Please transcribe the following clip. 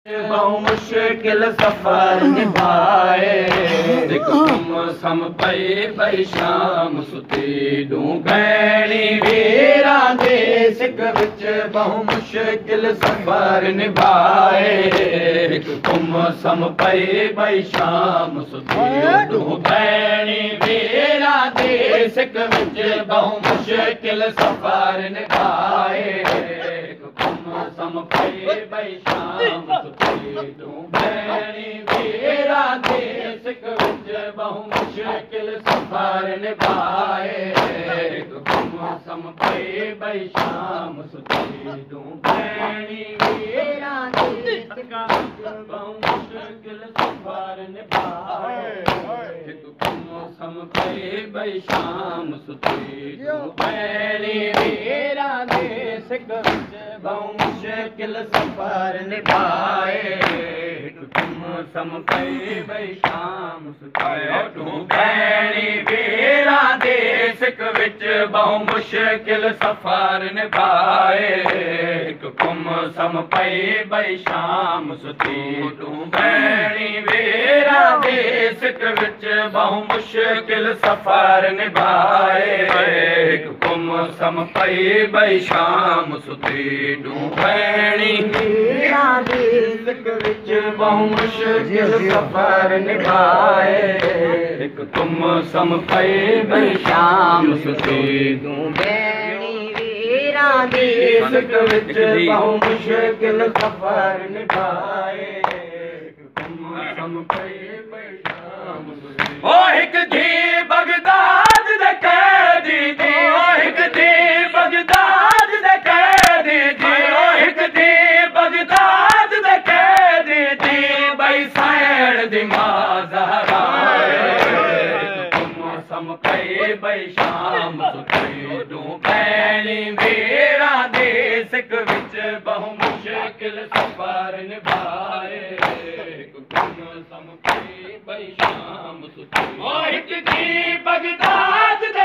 बहु मुश्किल सफर निभाए सम पई पई शाम सुती दूं भैणी वीरा दे सिक विच बहु मुश्किल सफर निभाए सम पई पई शाम सुती दूं भैणी वीरा दे सिक विच बहु मुश्किल सफर निभाए सम पई पई शाम तूं भैणी वीरा दे सिक विच बहु मुश्किल सफर निभाए सम पई पई शाम सुती तूं भैणी वीरा दे सिक विच बहु मुश्किल सफर निभाए सम पई पई शाम सुती तूं भैणी वीरा दे सिक विच बहु मुश्किल सफर निभाए सम पई पई शाम सुतायो तूं भैणी वीरा दे सिक विच बहु मुश्किल सफर निभाए सम पई पई शाम सुती तूं भैणी वीरा दे सिक विच बहु मुश्किल सफर निभाए सम पई पई शाम सुती तूं भैणी वीरा दे सिक विच बहु मुश्किल सफर निभाए सम पई पई शाम सुती तूं भैणी वीरा दे सिक विच बहु मुश्किल सफर निभाए सम पई पई शाम सुती ओ हिक धी बगदाद दे कैदी दी ओ हिक धी बगदाद दे कैदी दी ओ हिक धी बगदाद दे कैदी दी बई साइण दी मां ज़हरा सम पई पई शाम सुती तूं भैणी वीरा दे सिक विच बहु मुश्किल सफर निभाए सम पई पई शाम सुती ओ हिक धी बगदाद